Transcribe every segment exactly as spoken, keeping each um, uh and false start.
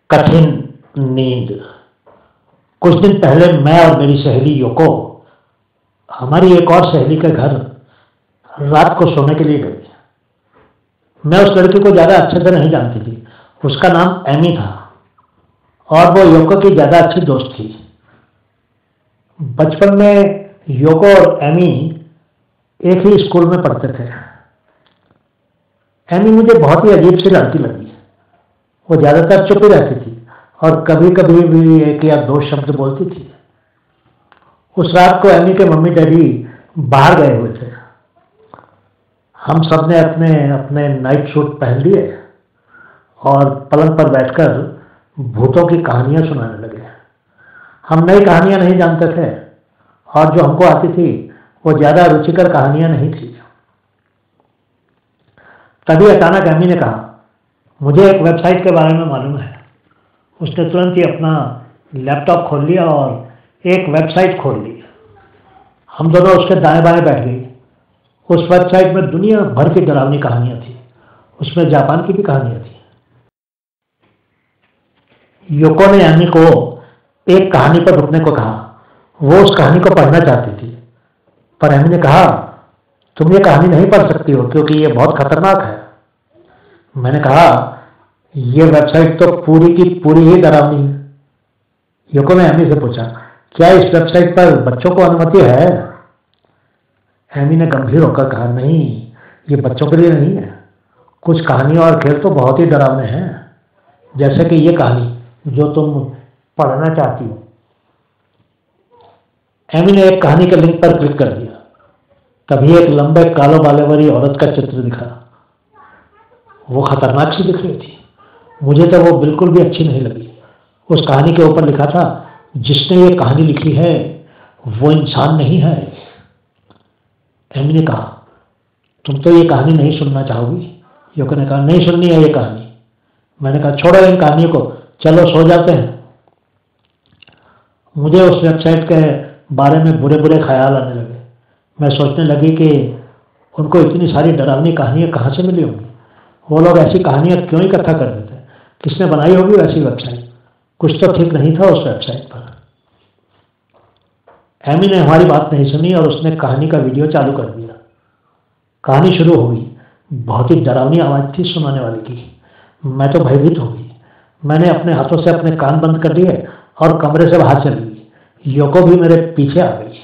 कठिन नींद। कुछ दिन पहले मैं और मेरी सहेली योको हमारी एक और सहेली के घर रात को सोने के लिए गए। मैं उस लड़की को ज़्यादा अच्छे से नहीं जानती थी। उसका नाम एमी था और वो योको की ज़्यादा अच्छी दोस्त थी। बचपन में योको और एमी एक ही स्कूल में पढ़ते थे। एमी मुझे बहुत ही अजीब सी लड़की लगी। वो ज़्यादातर चुप ही रहती थी और कभी कभी भी एक या दो शब्द बोलती थी। उस रात को एमी के मम्मी डैडी बाहर गए हुए थे। हम सब ने अपने अपने नाइट सूट पहन लिए और पलंग पर बैठकर भूतों की कहानियां सुनाने लगे। हम नई कहानियां नहीं जानते थे और जो हमको आती थी वो ज़्यादा रुचिकर कहानियां नहीं थी। तभी अचानक एमी ने कहा, मुझे एक वेबसाइट के बारे में मालूम है। उसने तुरंत ही अपना लैपटॉप खोल लिया और एक वेबसाइट खोल ली। हम दोनों उसके दाएं बाएं बैठ गए। उस वेबसाइट में दुनिया भर की डरावनी कहानियां थी। उसमें जापान की भी कहानियां थी। योको ने एमी को एक कहानी पर रुकने को कहा। वो उस कहानी को पढ़ना चाहती थी, पर एमी ने कहा, तुम ये कहानी नहीं पढ़ सकती हो क्योंकि ये बहुत खतरनाक है। मैंने कहा, ये वेबसाइट तो पूरी की पूरी ही डरावनी है। योको ने एमी से पूछा, क्या इस वेबसाइट पर बच्चों को अनुमति है? एमी ने गंभीर होकर कहा, नहीं, ये बच्चों के लिए नहीं है। कुछ कहानियां और खेल तो बहुत ही डरावने हैं, जैसे कि ये कहानी जो तुम पढ़ना चाहती हो। एमी ने एक कहानी के लिंक पर क्लिक कर दिया। तभी एक लंबे कालो बालों वाली औरत का चित्र दिखा। वो खतरनाक सी दिख रही थी। मुझे तो वो बिल्कुल भी अच्छी नहीं लगी। उस कहानी के ऊपर लिखा था, जिसने ये कहानी लिखी है वो इंसान नहीं है। एमी ने कहा, तुम तो ये कहानी नहीं सुनना चाहोगी? योको ने कहा, नहीं सुननी है ये कहानी। मैंने कहा, छोड़ो इन कहानियों को, चलो सो जाते हैं। मुझे उस वेबसाइट के बारे में बुरे बुरे ख्याल आने लगे। मैं सोचने लगी कि उनको इतनी सारी डरावनी कहानियां कहाँ से मिली होंगी। वो लोग ऐसी कहानियां क्यों इकट्ठा कर देते हैं? किसने बनाई होगी वैसी वेबसाइट? कुछ तो ठीक नहीं था उस वेबसाइट पर। एमी ने हमारी बात नहीं सुनी और उसने कहानी का वीडियो चालू कर दिया। कहानी शुरू हो गई। बहुत ही डरावनी आवाज़ थी सुनाने वाले की। मैं तो भयभीत हो गई। मैंने अपने हाथों से अपने कान बंद कर लिए और कमरे से बाहर चली गई। योको भी मेरे पीछे आ गई।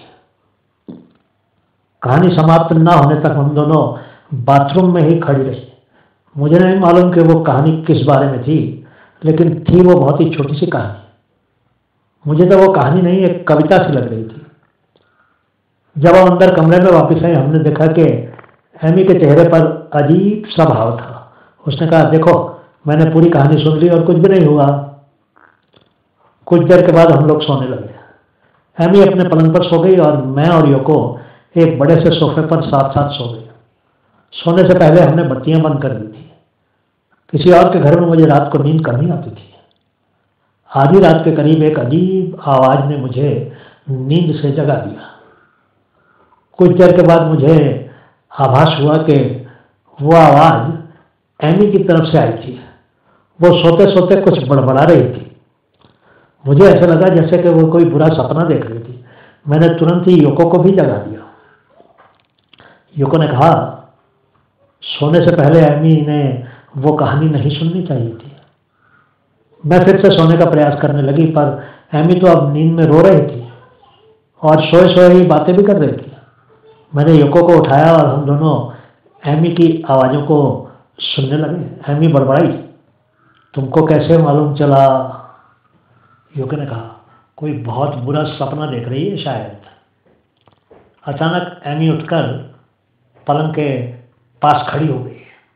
कहानी समाप्त न होने तक हम दोनों बाथरूम में ही खड़ी रही। मुझे नहीं मालूम कि वो कहानी किस बारे में थी, लेकिन थी वो बहुत ही छोटी सी कहानी। मुझे तो वो कहानी नहीं, एक कविता सी लग रही थी। जब हम अंदर कमरे में वापस आए, हमने देखा कि एमी के चेहरे पर अजीब सा भाव था। उसने कहा, देखो, मैंने पूरी कहानी सुन ली और कुछ भी नहीं हुआ। कुछ देर के बाद हम लोग सोने लगे। एमी अपने पलंग पर सो गई और मैं और योको एक बड़े से सोफे पर साथ साथ सो गए। सोने से पहले हमने बत्तियां बंद कर दी थी। किसी और के घर में मुझे रात को नींद कम ही आती थी। आधी रात के करीब एक अजीब आवाज ने मुझे नींद से जगा दिया। कुछ देर के बाद मुझे आभास हुआ कि वो आवाज एमी की तरफ से आई थी। वो सोते सोते कुछ बड़बड़ा रही थी। मुझे ऐसा लगा जैसे कि वो कोई बुरा सपना देख रही थी। मैंने तुरंत ही योको को भी जगा दिया। योको ने कहा, सोने से पहले एमी ने वो कहानी नहीं सुननी चाहिए थी। मैं फिर से सोने का प्रयास करने लगी, पर एमी तो अब नींद में रो रही थी और सोए सोए ही बातें भी कर रही थी। मैंने योको को उठाया और हम दोनों एमी की आवाज़ों को सुनने लगे। एमी बड़बड़ाई, तुमको कैसे मालूम चला? योको ने कहा, कोई बहुत बुरा सपना देख रही है शायद। अचानक एमी उठकर पलंग के पास खड़ी हो गई।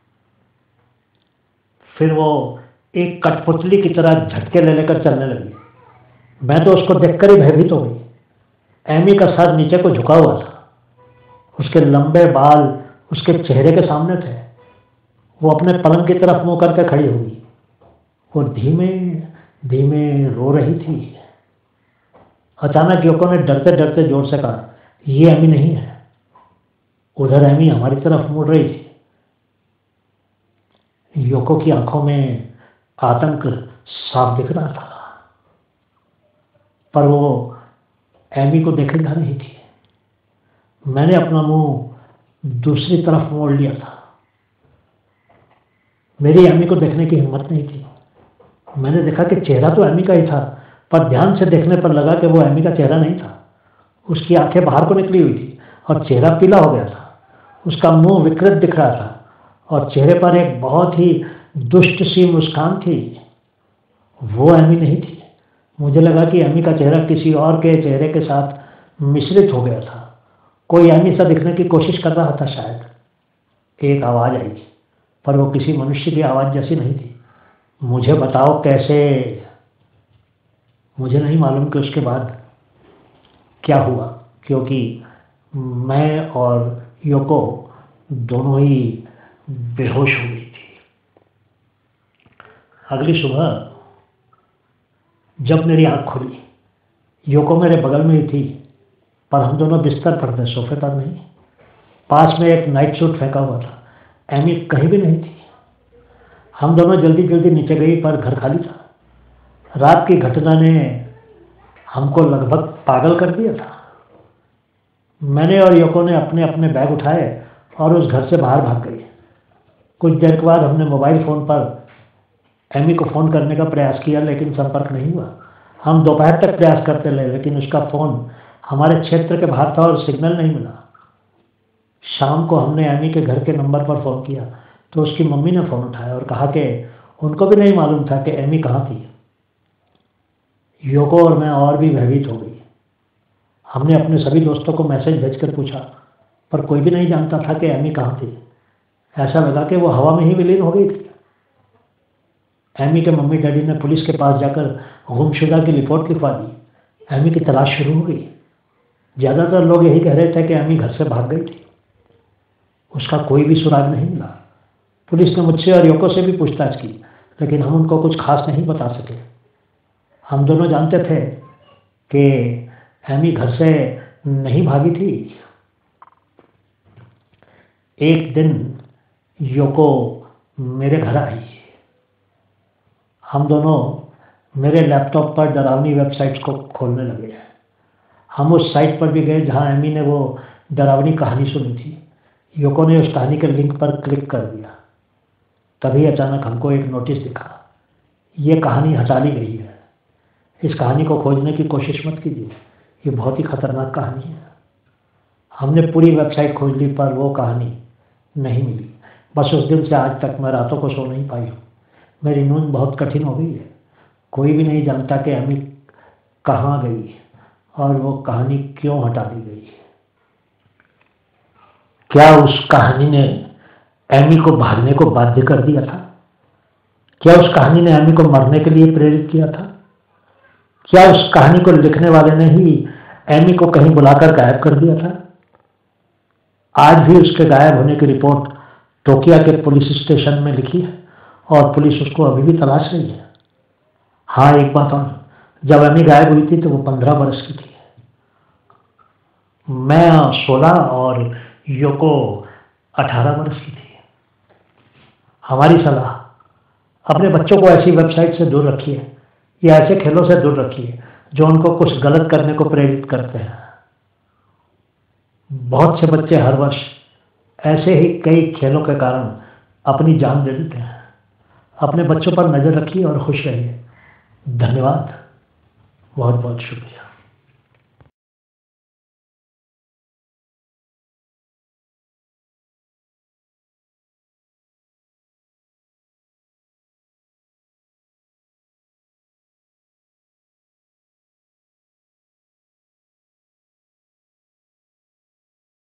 फिर वो एक कठपुतली की तरह झटके ले लेकर चलने लगी। मैं तो उसको देखकर ही भयभीत हो गई। एमी का सर नीचे को झुका हुआ था। उसके लंबे बाल उसके चेहरे के सामने थे। वो अपने पलंग की तरफ मुंह करके खड़ी हो गई। वो धीमे धीमे रो रही थी। अचानक योको ने डरते डरते जोर से कहा, ये एमी नहीं है। उधर एमी हमारी तरफ मुड़ रही थी। योको की आंखों में आतंक साफ दिख रहा था, पर वो एमी को देखेगा नहीं थी। मैंने अपना मुंह दूसरी तरफ मोड़ लिया था। मेरी एमी को देखने की हिम्मत नहीं थी। मैंने देखा कि चेहरा तो एमी का ही था, पर ध्यान से देखने पर लगा कि वो एमी का चेहरा नहीं था। उसकी आंखें बाहर को निकली हुई थी और चेहरा पीला हो गया था। उसका मुंह विकृत दिख रहा था और चेहरे पर एक बहुत ही दुष्ट सी मुस्कान थी। वो एमी नहीं थी। मुझे लगा कि एमी का चेहरा किसी और के चेहरे के साथ मिश्रित हो गया था। कोई एमी सा दिखने की कोशिश कर रहा था शायद। एक आवाज़ आई, पर वो किसी मनुष्य की आवाज़ जैसी नहीं थी। मुझे बताओ कैसे? मुझे नहीं मालूम कि उसके बाद क्या हुआ, क्योंकि मैं और योको दोनों ही बेहोश हो गई थी। अगली सुबह जब मेरी आंख खुली, योको मेरे बगल में ही थी, पर हम दोनों बिस्तर पर थे, सोफे पर नहीं। पास में एक नाइट सूट फेंका हुआ था। एमी कहीं भी नहीं थी। हम दोनों जल्दी जल्दी नीचे गई, पर घर खाली था। रात की घटना ने हमको लगभग पागल कर दिया था। मैंने और योको ने अपने अपने बैग उठाए और उस घर से बाहर भाग गए। कुछ देर के बाद हमने मोबाइल फ़ोन पर एमी को फ़ोन करने का प्रयास किया, लेकिन संपर्क नहीं हुआ। हम दोपहर तक प्रयास करते रहे, लेकिन उसका फ़ोन हमारे क्षेत्र के बाहर था और सिग्नल नहीं मिला। शाम को हमने एमी के घर के नंबर पर फ़ोन किया तो उसकी मम्मी ने फ़ोन उठाया और कहा कि उनको भी नहीं मालूम था कि एमी कहाँ थी। योको और मैं और भी भयभीत हो गई। हमने अपने सभी दोस्तों को मैसेज भेजकर पूछा, पर कोई भी नहीं जानता था कि एमी कहाँ थी। ऐसा लगा कि वो हवा में ही विलीन हो गई थी। एमी के मम्मी डैडी ने पुलिस के पास जाकर गुमशुदा की रिपोर्ट लिखवा दी। एमी की तलाश शुरू हो गई। ज़्यादातर लोग यही कह रहे थे कि एमी घर से भाग गई थी। उसका कोई भी सुराग नहीं मिला। पुलिस ने मुझसे और योको से भी पूछताछ की, लेकिन हम उनको कुछ खास नहीं बता सके। हम दोनों जानते थे कि एमी घर से नहीं भागी थी। एक दिन योको मेरे घर आई। हम दोनों मेरे लैपटॉप पर डरावनी वेबसाइट्स को खोलने लगे। हम उस साइट पर भी गए जहां एमी ने वो डरावनी कहानी सुनी थी। योको ने उस कहानी के लिंक पर क्लिक कर दिया। तभी अचानक हमको एक नोटिस दिखा। ये कहानी हटा ली गई है। इस कहानी को खोजने की कोशिश मत कीजिए, ये बहुत ही खतरनाक कहानी है। हमने पूरी वेबसाइट खोज ली, पर वो कहानी नहीं मिली। बस उस दिन से आज तक मैं रातों को सो नहीं पाई हूँ। मेरी नींद बहुत कठिन हो गई है। कोई भी नहीं जानता कि एमी कहाँ गई और वो कहानी क्यों हटा दी गई। क्या उस कहानी ने एमी को भागने को बाध्य कर दिया था? क्या उस कहानी ने एमी को मरने के लिए प्रेरित किया था? क्या उस कहानी को लिखने वाले ने ही एमी को कहीं बुलाकर गायब कर दिया था? आज भी उसके गायब होने की रिपोर्ट टोक्यो के पुलिस स्टेशन में लिखी है और पुलिस उसको अभी भी तलाश रही है। हाँ, एक बात और, जब एमी गायब हुई थी तो वो पंद्रह वर्ष की थी। मैं सोलह और योको अठारह वर्ष की थी। हमारी सलाह, अपने बच्चों को ऐसी वेबसाइट से दूर रखिए या ऐसे खेलों से दूर रखिए जो उनको कुछ गलत करने को प्रेरित करते हैं। बहुत से बच्चे हर वर्ष ऐसे ही कई खेलों के कारण अपनी जान दे देते हैं। अपने बच्चों पर नजर रखिए और खुश रहिए। धन्यवाद, बहुत बहुत शुक्रिया।